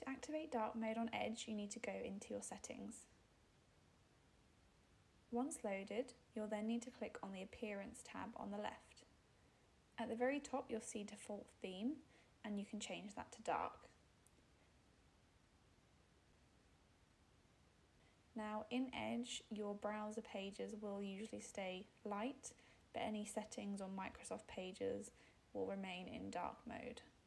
activate dark mode on Edge, you need to go into your settings. Once loaded, you'll then need to click on the Appearance tab on the left. At the very top, you'll see Default Theme, and you can change that to dark. Now in Edge, your browser pages will usually stay light, but any settings on Microsoft Pages will remain in dark mode.